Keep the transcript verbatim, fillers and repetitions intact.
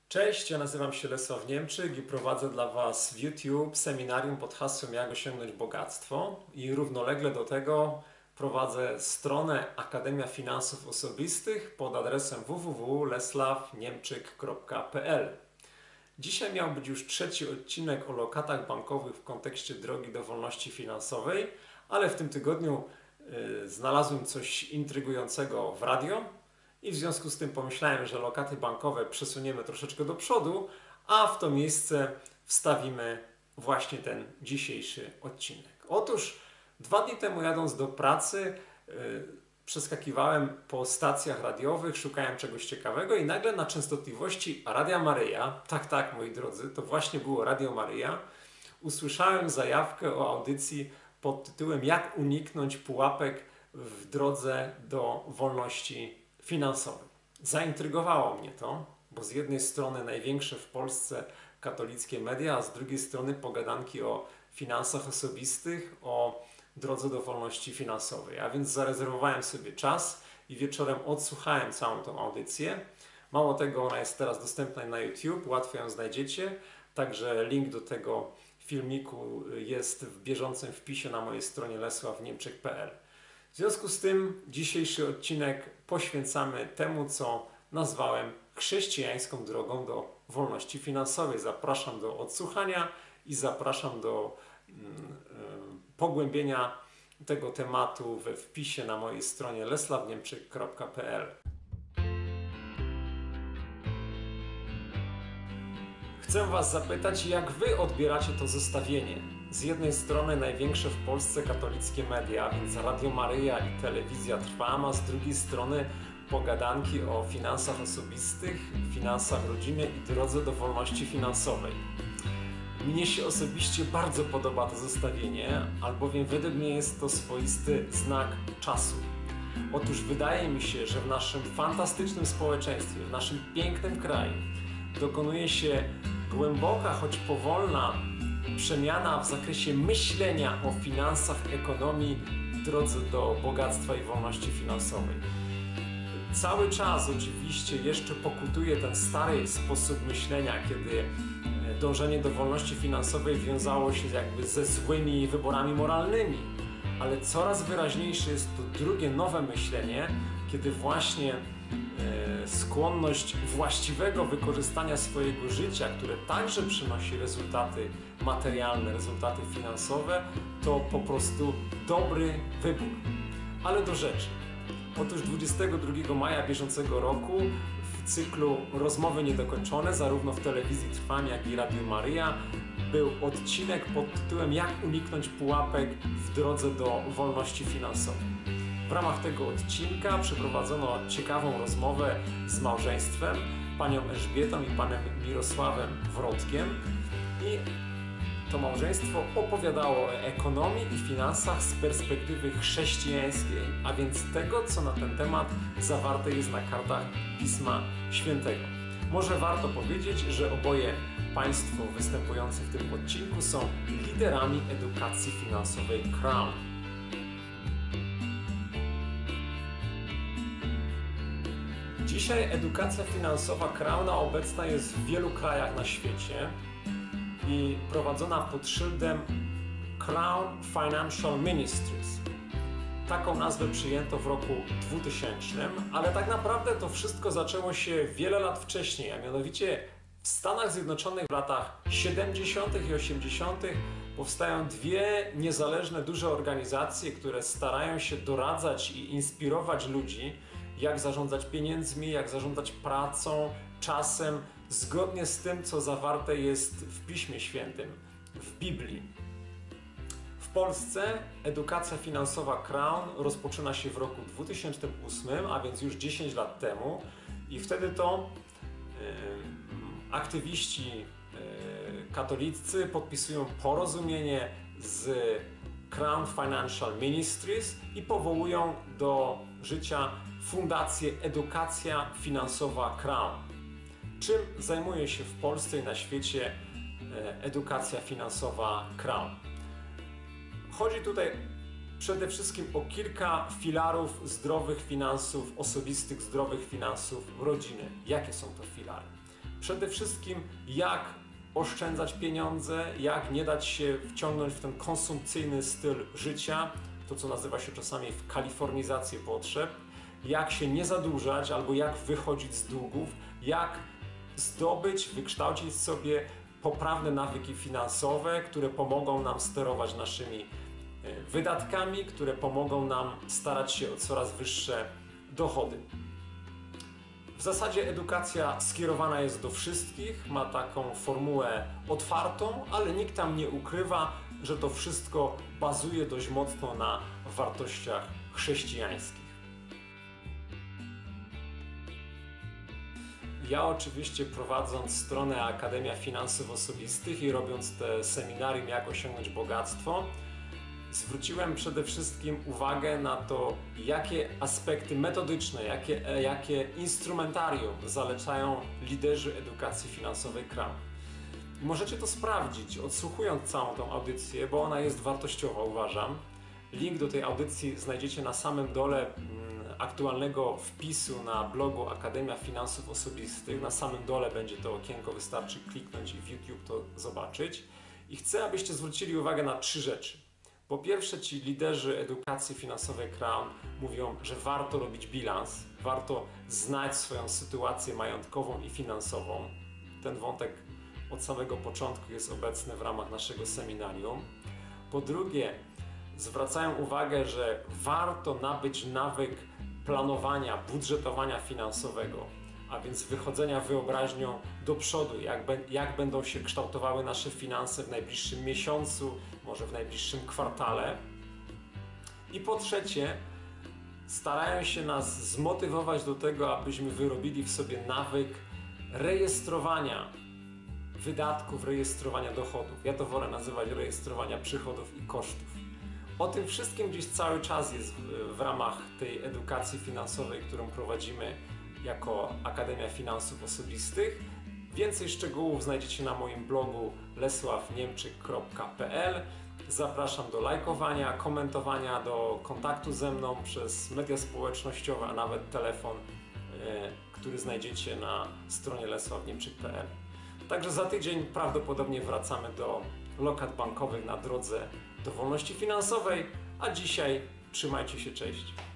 Cześć, ja nazywam się Lesław Niemczyk i prowadzę dla Was w YouTube seminarium pod hasłem Jak osiągnąć bogactwo i równolegle do tego prowadzę stronę Akademia Finansów Osobistych pod adresem w w w kropka lesław niemczyk kropka p l. Dzisiaj miał być już trzeci odcinek o lokatach bankowych w kontekście drogi do wolności finansowej, ale w tym tygodniu y, znalazłem coś intrygującego w radio. I w związku z tym pomyślałem, że lokaty bankowe przesuniemy troszeczkę do przodu, a w to miejsce wstawimy właśnie ten dzisiejszy odcinek. Otóż dwa dni temu jadąc do pracy yy, przeskakiwałem po stacjach radiowych, szukałem czegoś ciekawego i nagle na częstotliwości Radia Maryja, tak, tak moi drodzy, to właśnie było Radio Maryja, usłyszałem zajawkę o audycji pod tytułem Jak uniknąć pułapek w drodze do wolności finansowej. Zaintrygowało mnie to, bo z jednej strony największe w Polsce katolickie media, a z drugiej strony pogadanki o finansach osobistych, o drodze do wolności finansowej. A więc zarezerwowałem sobie czas i wieczorem odsłuchałem całą tą audycję. Mało tego, ona jest teraz dostępna na YouTube, łatwo ją znajdziecie, także link do tego filmiku jest w bieżącym wpisie na mojej stronie lesław niemczyk kropka p l. W związku z tym dzisiejszy odcinek poświęcamy temu, co nazwałem chrześcijańską drogą do wolności finansowej. Zapraszam do odsłuchania i zapraszam do mm, y, pogłębienia tego tematu we wpisie na mojej stronie lesław niemczyk kropka p l. Chcę Was zapytać, jak Wy odbieracie to zestawienie. Z jednej strony największe w Polsce katolickie media, więc Radio Maryja i Telewizja Trwam, a z drugiej strony pogadanki o finansach osobistych, finansach rodziny i drodze do wolności finansowej. Mnie się osobiście bardzo podoba to zestawienie, albowiem według mnie jest to swoisty znak czasu. Otóż wydaje mi się, że w naszym fantastycznym społeczeństwie, w naszym pięknym kraju dokonuje się głęboka, choć powolna przemiana w zakresie myślenia o finansach, ekonomii w drodze do bogactwa i wolności finansowej. Cały czas oczywiście jeszcze pokutuje ten stary sposób myślenia, kiedy dążenie do wolności finansowej wiązało się jakby ze złymi wyborami moralnymi, ale coraz wyraźniejsze jest to drugie, nowe myślenie, kiedy właśnie skłonność właściwego wykorzystania swojego życia, które także przynosi rezultaty materialne, rezultaty finansowe, to po prostu dobry wybór. Ale do rzeczy. Otóż dwudziestego drugiego maja bieżącego roku w cyklu Rozmowy Niedokończone, zarówno w Telewizji Trwam, jak i Radiu Maryja, był odcinek pod tytułem Jak uniknąć pułapek w drodze do wolności finansowej. W ramach tego odcinka przeprowadzono ciekawą rozmowę z małżeństwem, panią Elżbietą i panem Mirosławem Wrodkiem, i to małżeństwo opowiadało o ekonomii i finansach z perspektywy chrześcijańskiej, a więc tego, co na ten temat zawarte jest na kartach Pisma Świętego. Może warto powiedzieć, że oboje państwo występujące w tym odcinku są liderami edukacji finansowej Crown. Dzisiaj edukacja finansowa Crowna obecna jest w wielu krajach na świecie i prowadzona pod szyldem Crown Financial Ministries. Taką nazwę przyjęto w roku dwutysięcznym, ale tak naprawdę to wszystko zaczęło się wiele lat wcześniej, a mianowicie w Stanach Zjednoczonych w latach siedemdziesiątych i osiemdziesiątych powstają dwie niezależne, duże organizacje, które starają się doradzać i inspirować ludzi, jak zarządzać pieniędzmi, jak zarządzać pracą, czasem, zgodnie z tym, co zawarte jest w Piśmie Świętym, w Biblii. W Polsce edukacja finansowa Crown rozpoczyna się w roku dwutysięcznym ósmym, a więc już dziesięć lat temu, i wtedy to yy, aktywiści yy, katolicy podpisują porozumienie z Crown Financial Ministries i powołują do życia Fundację Edukacja Finansowa Crown. Czym zajmuje się w Polsce i na świecie edukacja finansowa Crown? Chodzi tutaj przede wszystkim o kilka filarów zdrowych finansów osobistych, zdrowych finansów rodziny. Jakie są to filary? Przede wszystkim jak oszczędzać pieniądze, jak nie dać się wciągnąć w ten konsumpcyjny styl życia, to co nazywa się czasami kalifornizację potrzeb, jak się nie zadłużać albo jak wychodzić z długów, jak zdobyć, wykształcić sobie poprawne nawyki finansowe, które pomogą nam sterować naszymi wydatkami, które pomogą nam starać się o coraz wyższe dochody. W zasadzie edukacja skierowana jest do wszystkich, ma taką formułę otwartą, ale nikt tam nie ukrywa, że to wszystko bazuje dość mocno na wartościach chrześcijańskich. Ja oczywiście, prowadząc stronę Akademia Finansów Osobistych i robiąc te seminarium Jak osiągnąć bogactwo, zwróciłem przede wszystkim uwagę na to, jakie aspekty metodyczne, jakie, jakie instrumentarium zalecają liderzy edukacji finansowej K R A M. I możecie to sprawdzić, odsłuchując całą tą audycję, bo ona jest wartościowa, uważam. Link do tej audycji znajdziecie na samym dole aktualnego wpisu na blogu Akademia Finansów Osobistych. Na samym dole będzie to okienko, wystarczy kliknąć i w YouTube to zobaczyć. I chcę, abyście zwrócili uwagę na trzy rzeczy. Po pierwsze, ci liderzy edukacji finansowej K R A M mówią, że warto robić bilans, warto znać swoją sytuację majątkową i finansową. Ten wątek od samego początku jest obecny w ramach naszego seminarium. Po drugie, zwracają uwagę, że warto nabyć nawyk planowania, budżetowania finansowego, a więc wychodzenia wyobraźnią do przodu, jak, be, jak będą się kształtowały nasze finanse w najbliższym miesiącu, może w najbliższym kwartale. I po trzecie, starają się nas zmotywować do tego, abyśmy wyrobili w sobie nawyk rejestrowania wydatków, rejestrowania dochodów. Ja to wolę nazywać rejestrowania przychodów i kosztów. O tym wszystkim gdzieś cały czas jest w, w ramach tej edukacji finansowej, którą prowadzimy jako Akademia Finansów Osobistych. Więcej szczegółów znajdziecie na moim blogu lesław niemczyk kropka p l. Zapraszam do lajkowania, komentowania, do kontaktu ze mną przez media społecznościowe, a nawet telefon, yy, który znajdziecie na stronie lesław niemczyk kropka p l. Także za tydzień prawdopodobnie wracamy do lokat bankowych na drodze do wolności finansowej, a dzisiaj trzymajcie się, cześć!